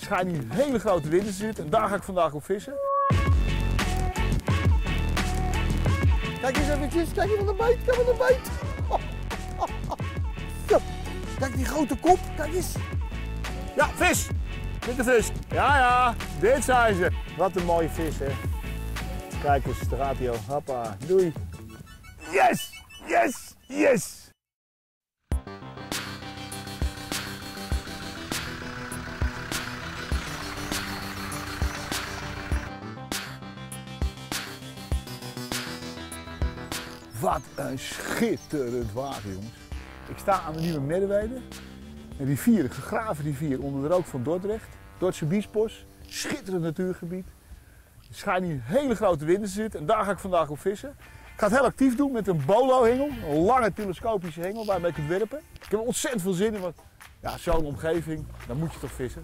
schijnen hier hele grote winden te zitten en daar ga ik vandaag op vissen. Kijk eens eventjes, kijk even naar de bijt, kijk naar de bijt. Zo, kijk die grote kop, kijk eens. Ja, vis! Dit de vis. Ja, dit zijn ze. Wat een mooie vis, hè. Kijk eens, daar gaat hij al. Hoppa, doei. Yes! Yes! Yes! Wat een schitterend water, jongens. Ik sta aan de Nieuwe Merwede. Een rivier, een gegraven rivier onder de rook van Dordrecht. Dordtse Biesbos. Schitterend natuurgebied. Er schijnen hier hele grote winden te zitten en daar ga ik vandaag op vissen. Ik ga het heel actief doen met een bolo-hengel. Een lange telescopische hengel waar je mee kunt werpen. Ik heb er ontzettend veel zin in, want ja, zo'n omgeving, dan moet je toch vissen.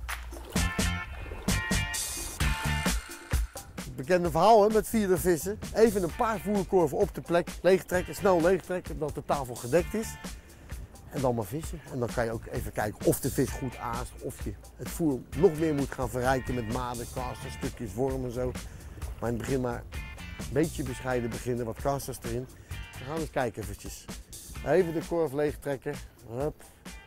Bekende verhaal hè, met vierde vissen. Even een paar voerkorven op de plek, leegtrekken, snel leegtrekken, dat de tafel gedekt is. En dan maar vissen. En dan kan je ook even kijken of de vis goed aast, of je het voer nog meer moet gaan verrijken met maden, casters, stukjes worm en zo. Maar in het begin maar een beetje bescheiden beginnen, wat casters erin. We gaan eens kijken eventjes. Even de korf leegtrekken. Hup.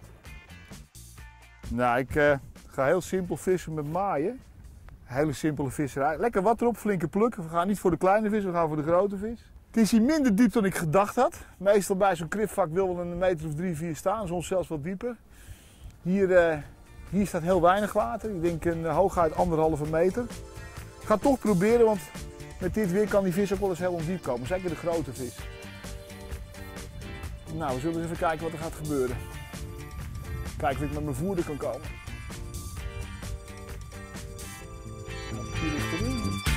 Nou, ik ga heel simpel vissen met maaien. Hele simpele visserij. Lekker wat erop, flinke plukken. We gaan niet voor de kleine vis, we gaan voor de grote vis. Het is hier minder diep dan ik gedacht had. Meestal bij zo'n kripvak wil wel een meter of 3, 4 staan, soms zelfs wat dieper. Hier staat heel weinig water. Ik denk een hooguit 1,5 meter. Ik ga het toch proberen, want met dit weer kan die vis ook wel eens heel ondiep komen. Zeker de grote vis. Nou, we zullen eens even kijken wat er gaat gebeuren. Kijken of ik met mijn voerder kan komen. Hier is erin.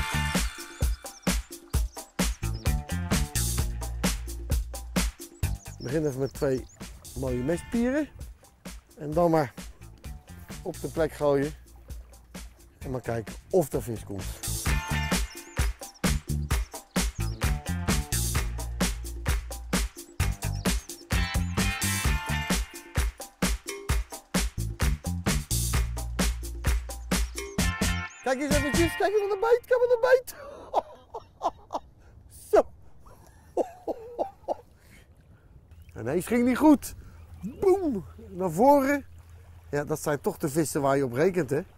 Ik begin even met 2 mooie mestpieren. En dan maar op de plek gooien. En maar kijken of er vis komt. Kijk eens eventjes, kijk eens naar de bijt, kijk naar de bijt. Zo. Ineens ging niet goed. Boem, naar voren. Ja, dat zijn toch de vissen waar je op rekent, hè.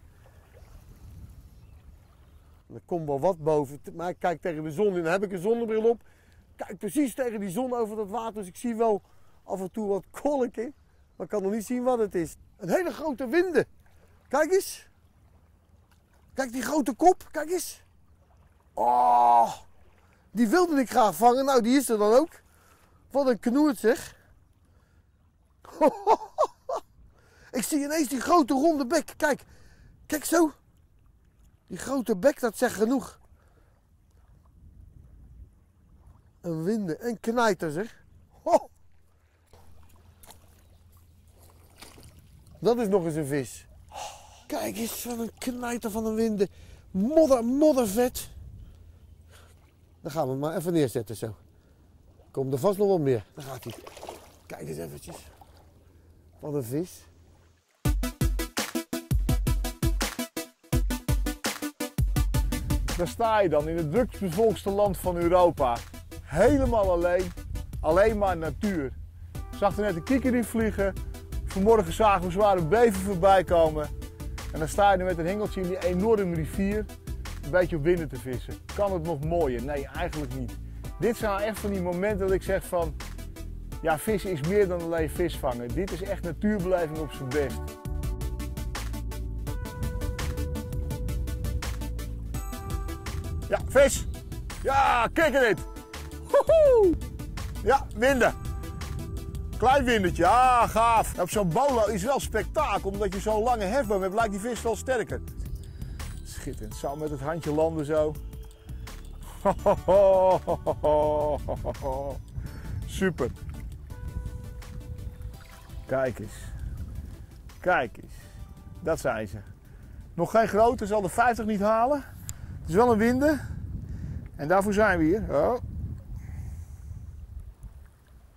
Er komt wel wat boven, maar ik kijk tegen de zon in. Dan heb ik een zonnebril op. Kijk precies tegen die zon over dat water, dus ik zie wel af en toe wat kolken. Maar ik kan nog niet zien wat het is. Een hele grote winde. Kijk eens. Kijk die grote kop, kijk eens. Oh, die wilde ik graag vangen. Nou, die is er dan ook. Wat een knoert zeg. Ik zie ineens die grote ronde bek. Kijk, kijk zo. Die grote bek, dat zegt genoeg. Een winde, een knijter zeg. Ho. Dat is nog eens een vis. Kijk eens, wat een knijter van een winde. Moddervet. Dan gaan we hem maar even neerzetten zo. Komt er vast nog wel meer. Daar gaat hij. Kijk eens eventjes. Wat een vis. Daar sta je dan in het drukstbevolkste land van Europa. Helemaal alleen. Alleen maar natuur. Ik zag er net een kiekerie vliegen. Vanmorgen zagen we zwaar een bever voorbij komen. En dan sta je er met een hengeltje in die enorme rivier. Een beetje op winden te vissen. Kan het nog mooier? Nee, eigenlijk niet. Dit zijn nou echt van die momenten dat ik zeg van... Ja, vissen is meer dan alleen vis vangen. Dit is echt natuurbeleving op zijn best. Ja, vis! Ja, kijk er dit! Woehoe! Ja, winden. Klein windertje, ja, gaaf. Op zo'n bolo is wel spektakel, omdat je zo'n lange hefboom hebt, lijkt die vis wel sterker. Schitterend, zo met het handje landen zo. Super. Kijk eens. Kijk eens. Dat zijn ze. Nog geen grote, zal de 50 niet halen. Het is wel een winde. En daarvoor zijn we hier. Oh.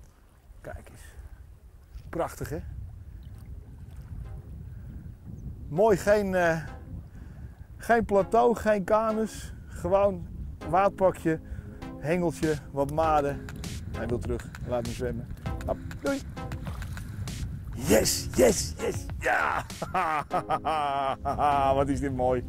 Kijk eens. Prachtig hè? Mooi, geen plateau, geen kanus. Gewoon waadpakje, hengeltje, wat maden. Hij wil terug, laat me zwemmen. Hop, doei! Yes, yes, yes, ja! Wat is dit mooi.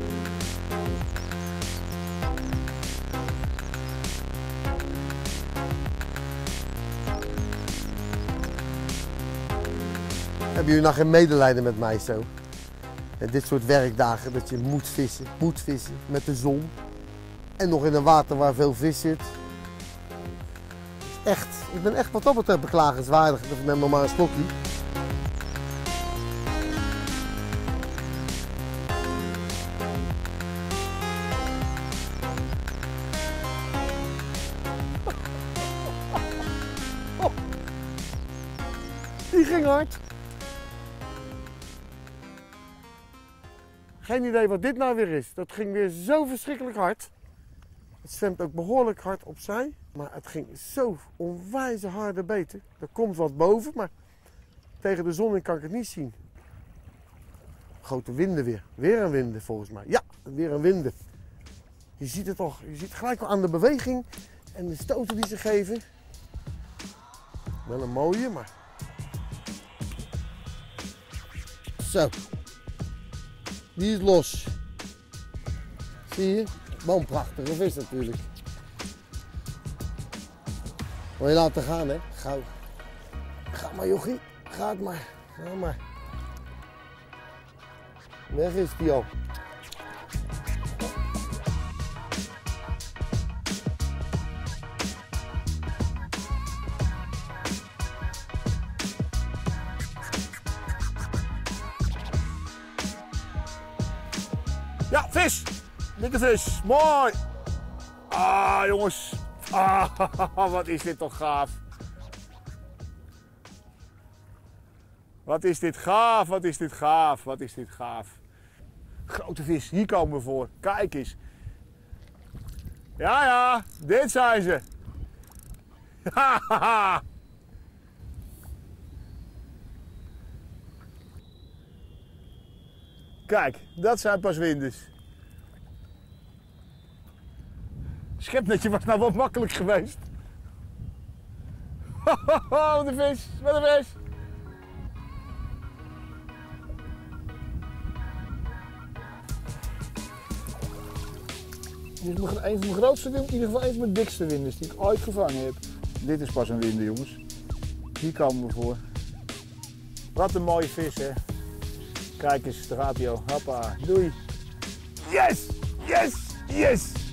Hebben jullie nou geen medelijden met mij zo? En dit soort werkdagen dat je moet vissen met de zon. En nog in een water waar veel vis zit. Echt, ik ben echt wat dat betreft beklagenswaardig. Ik neem nog maar een slokje. Oh. Die ging hard. Geen idee wat dit nou weer is. Dat ging weer zo verschrikkelijk hard. Het zwemt ook behoorlijk hard opzij. Maar het ging zo onwijs harde beten. Er komt wat boven, maar tegen de zon in kan ik het niet zien. Grote winden weer. Weer een winden volgens mij. Ja, weer een winden. Je ziet het toch. Je ziet gelijk al aan de beweging en de stoten die ze geven. Wel een mooie, maar... Zo. Die is los. Zie je? Wel een prachtige vis natuurlijk. Wil je laten gaan, hè? Gauw. Ga maar, jochie. Ga het maar. Ga maar. Weg is die al. Ja, vis! Dikke vis, mooi! Ah, jongens. Ah, wat is dit toch gaaf. Wat is dit gaaf, wat is dit gaaf, wat is dit gaaf. Grote vis, hier komen we voor. Kijk eens. Ja, ja, dit zijn ze. Kijk, dat zijn pas winders. Schepnetje was nou wat makkelijk geweest. Wat een vis, wat een vis. Dit is een van mijn grootste winders, in ieder geval een van mijn dikste winders die ik ooit gevangen heb. Dit is pas een winder, jongens. Hier komen we voor. Wat een mooie vis, hè. Kijk eens, daar gaat hij al. Hoppa, doei. Yes, yes, yes.